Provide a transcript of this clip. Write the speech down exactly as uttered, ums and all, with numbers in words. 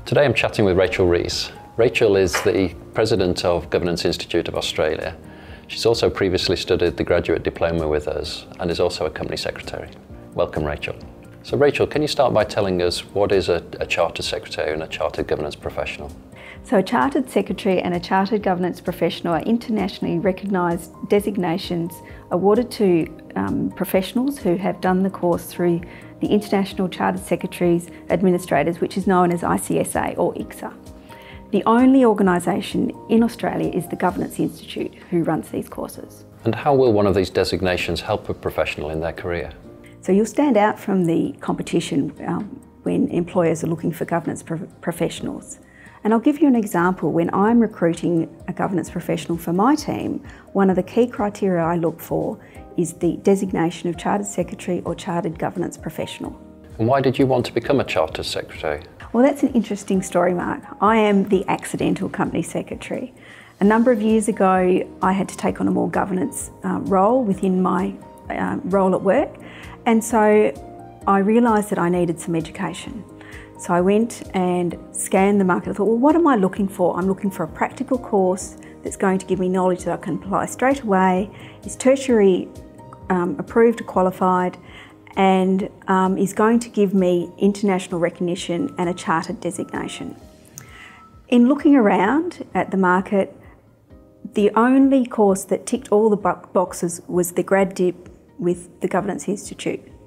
Today I'm chatting with Rachel Rees. Rachel is the President of Governance Institute of Australia. She's also previously studied the graduate diploma with us and is also a company secretary. Welcome, Rachel. So Rachel, can you start by telling us what is a, a Chartered Secretary and a Chartered Governance Professional? So a Chartered Secretary and a Chartered Governance Professional are internationally recognised designations awarded to um, professionals who have done the course through the International Chartered Secretaries Administrators, which is known as I C S A or I C S A. The only organisation in Australia is the Governance Institute who runs these courses. And how will one of these designations help a professional in their career? So you'll stand out from the competition um, when employers are looking for governance pro professionals. And I'll give you an example. When I'm recruiting a governance professional for my team, one of the key criteria I look for is the designation of Chartered Secretary or Chartered Governance Professional. And why did you want to become a Chartered Secretary? Well, that's an interesting story, Mark. I am the accidental company secretary. A number of years ago, I had to take on a more governance uh, role within my uh, role at work. And so I realised that I needed some education. So I went and scanned the market. I thought, well, what am I looking for? I'm looking for a practical course that's going to give me knowledge that I can apply straight away, is tertiary um, approved or qualified, and um, is going to give me international recognition and a chartered designation. In looking around at the market, the only course that ticked all the boxes was the grad dip with the Governance Institute.